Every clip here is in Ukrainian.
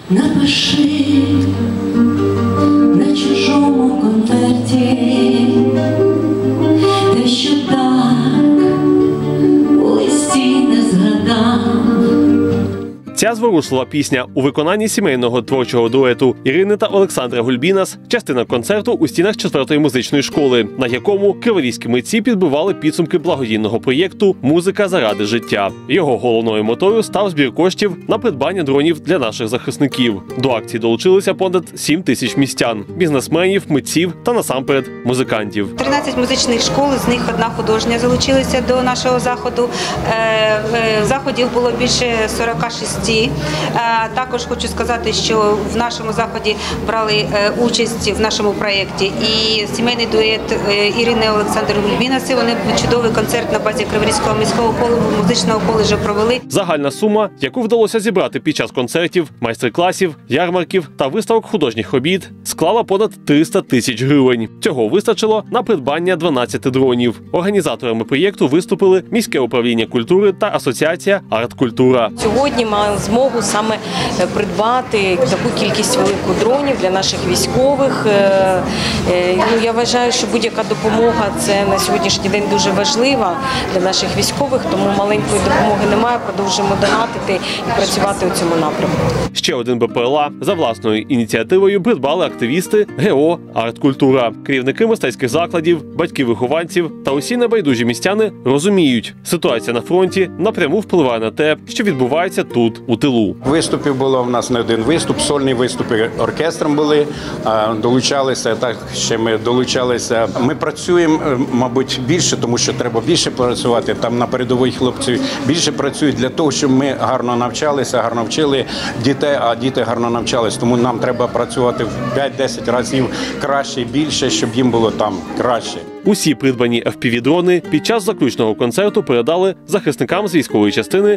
Напиши на чужому конверті те, що так у листі не згадав. Ця зворушлива пісня у виконанні сімейного творчого дуету Ірини та Олександра Гульбінас – частина концерту у стінах 4-ї музичної школи, на якому криворізькі митці підбивали підсумки благодійного проєкту «Музика заради життя». Його головною метою став збір коштів на придбання дронів для наших захисників. До акції долучилися понад 7 тисяч містян – бізнесменів, митців та насамперед музикантів. 13 музичних школ, з них одна художня залучилася до нашого заходу. Заходів було більше 46. Також хочу сказати, що в нашому заході брали участь в нашому проєкті і сімейний дует Ірини і Олександра Гульбінаси. Вони чудовий концерт на базі Криворізького міського музичного коледжу провели. Загальна сума, яку вдалося зібрати під час концертів, майстер-класів, ярмарків та виставок художніх робіт, склала понад 300 тисяч гривень. Цього вистачило на придбання 12 дронів. Організаторами проєкту виступили міське управління культури та асоціація «Арт-культура». Сьогодні маємо змогу саме придбати таку кількість велику дронів для наших військових. Я вважаю, що будь-яка допомога – це на сьогоднішній день дуже важлива для наших військових, тому маленької допомоги немає, продовжуємо донатити і працювати у цьому напрямку. Ще один БПЛА за власною ініціативою придбали активісти ГО «Арт-культура». Керівники мистецьких закладів, батьки вихованців та усі небайдужі містяни розуміють, ситуація на фронті напряму впливає на те, що відбувається тут, у тилу. Виступів було в нас не один виступ, сольні виступи оркестром були, долучалися, так ще ми долучалися. Ми працюємо, мабуть, більше, тому що треба більше працювати. Там на передовій хлопці більше працюють для того, щоб ми гарно навчалися, гарно вчили дітей, а діти гарно навчались. Тому нам треба працювати в 5-10 разів краще і більше, щоб їм було там краще. Усі придбані FPV-дрони під час заключного концерту передали захисникам з військової частини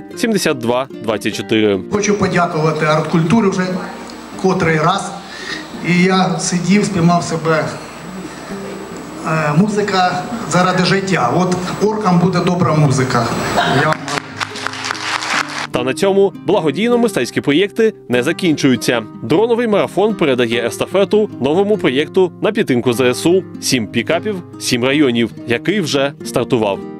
7224. Хочу подякувати арт-культурі вже котрий раз. І я сидів, спіймав себе. Музика заради життя. От оркам буде добра музика. Та на цьому благодійно-мистецькі проєкти не закінчуються. Дроновий марафон передає естафету новому проєкту на підтримку ЗСУ «7 пікапів, 7 районів», який вже стартував.